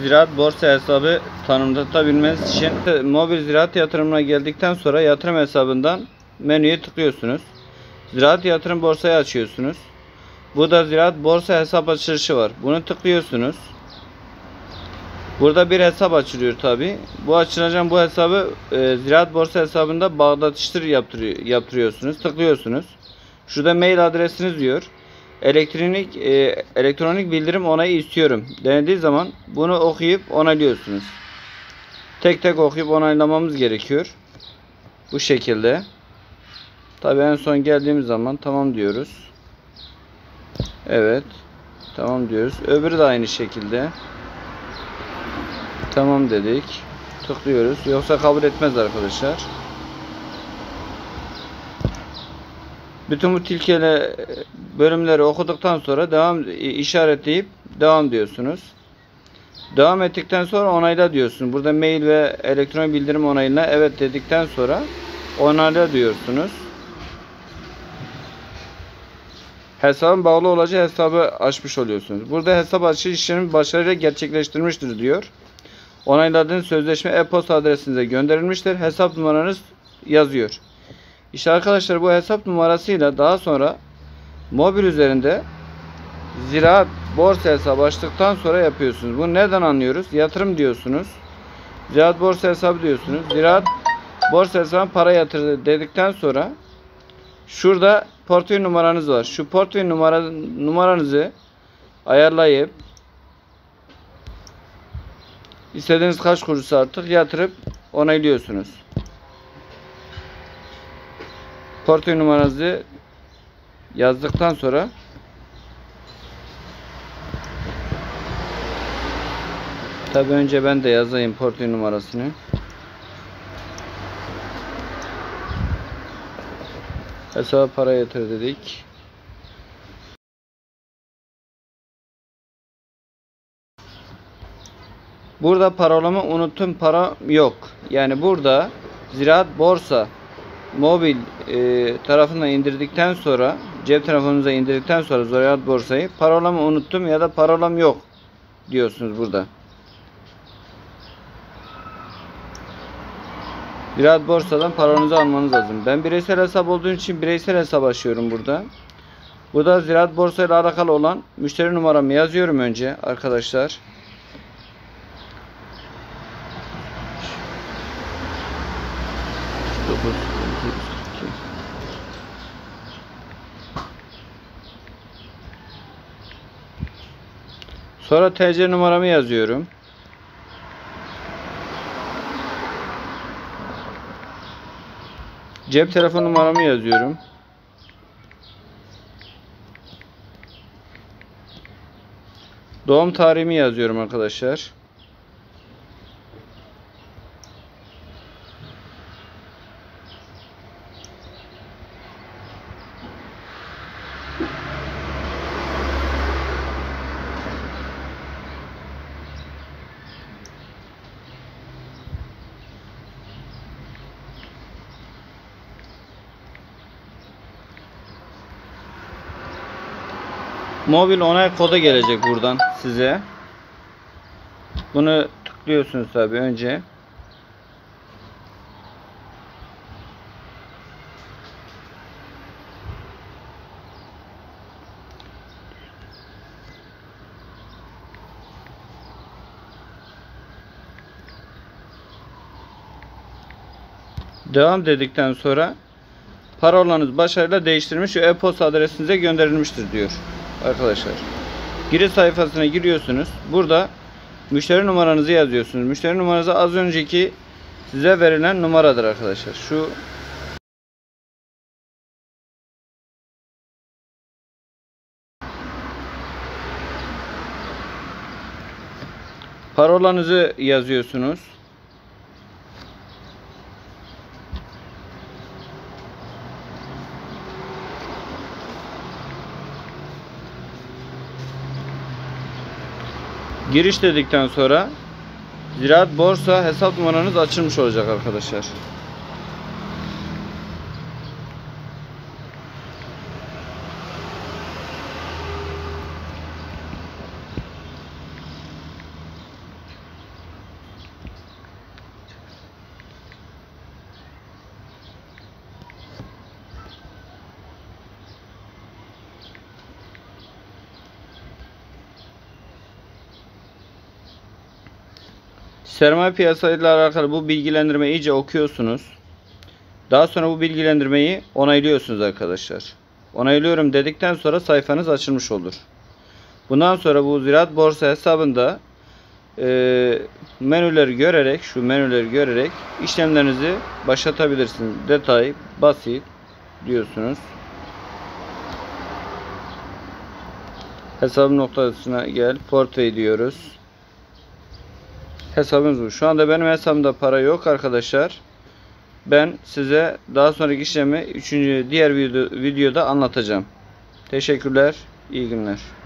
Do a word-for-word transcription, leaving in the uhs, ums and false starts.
ziraat borsa hesabı tanımlatabilmeniz için mobil ziraat yatırımına geldikten sonra yatırım hesabından menüye tıklıyorsunuz. Ziraat yatırım borsayı açıyorsunuz. Burada ziraat borsa hesap açılışı var. Bunu tıklıyorsunuz. Burada bir hesap açılıyor tabi. Bu açılacak bu hesabı e, ziraat borsa hesabında bağdatıştır yaptırıyor, yaptırıyorsunuz. Tıklıyorsunuz. Şurada mail adresiniz diyor. Elektronik e, elektronik bildirim onayı istiyorum denediği zaman bunu okuyup onaylıyorsunuz. Tek tek okuyup onaylamamız gerekiyor. Bu şekilde. Tabi en son geldiğimiz zaman tamam diyoruz. Evet. Tamam diyoruz. Öbürü de aynı şekilde. Tamam dedik. Tıklıyoruz. Yoksa kabul etmez arkadaşlar. Bütün bu tilkeli bölümleri okuduktan sonra devam işaretleyip devam diyorsunuz. Devam ettikten sonra onayla diyorsunuz. Burada mail ve elektronik bildirim onayına evet dedikten sonra onayla diyorsunuz. Hesabın bağlı olacağı hesabı açmış oluyorsunuz. Burada hesap açış işlemi başarıyla gerçekleştirmiştir diyor. Onayladığınız sözleşme e-posta adresinize gönderilmiştir. Hesap numaranız yazıyor. İşte arkadaşlar bu hesap numarasıyla daha sonra mobil üzerinde ziraat borsa hesabı açtıktan sonra yapıyorsunuz. Bunu nereden anlıyoruz? Yatırım diyorsunuz. Ziraat borsa hesabı diyorsunuz. Ziraat borsa hesabı para yatırdı dedikten sonra şurada portföy numaranız var. Şu portföy numara, numaranızı ayarlayıp istediğiniz kaç kuruşsa artık yatırıp onaylıyorsunuz. Portföy numaranızı yazdıktan sonra tabi önce ben de yazayım portföy numarasını. Hesaba para yatır dedik. Burada parolamı unuttum, para yok. Yani burada ziraat borsa mobil e, tarafından indirdikten sonra cep telefonunuza indirdikten sonra ziraat borsayı parolamı unuttum ya da parolam yok diyorsunuz burada. Ziraat borsadan parolanızı almanız lazım. Ben bireysel hesap olduğum için bireysel hesap açıyorum burada. Burada ziraat borsa ile alakalı olan müşteri numaramı yazıyorum önce arkadaşlar. Sonra T C numaramı yazıyorum. Cep telefon numaramı yazıyorum. Doğum tarihimi yazıyorum arkadaşlar. Mobil onay kodu gelecek buradan size. Bunu tıklıyorsunuz tabi önce. Devam dedikten sonra parolanız başarıyla değiştirilmiş ve e-posta adresinize gönderilmiştir diyor arkadaşlar. Giriş sayfasına giriyorsunuz. Burada müşteri numaranızı yazıyorsunuz. Müşteri numaranızı az önceki size verilen numaradır arkadaşlar. Şu parolanızı yazıyorsunuz. Giriş dedikten sonra ziraat borsa hesap numaranız açılmış olacak arkadaşlar. Sermaye piyasasıyla alakalı bu bilgilendirmeyi iyice okuyorsunuz. Daha sonra bu bilgilendirmeyi onaylıyorsunuz arkadaşlar. Onaylıyorum dedikten sonra sayfanız açılmış olur. Bundan sonra bu Ziraat Borsa hesabında e, menüleri görerek, şu menüleri görerek işlemlerinizi başlatabilirsiniz. Detay, basit diyorsunuz. Hesabın noktasına gel. Portföy diyoruz. Hesabımız bu. Şu anda benim hesabımda para yok arkadaşlar. Ben size daha sonraki işlemi üçüncü diğer video, videoda anlatacağım. Teşekkürler. İyi günler.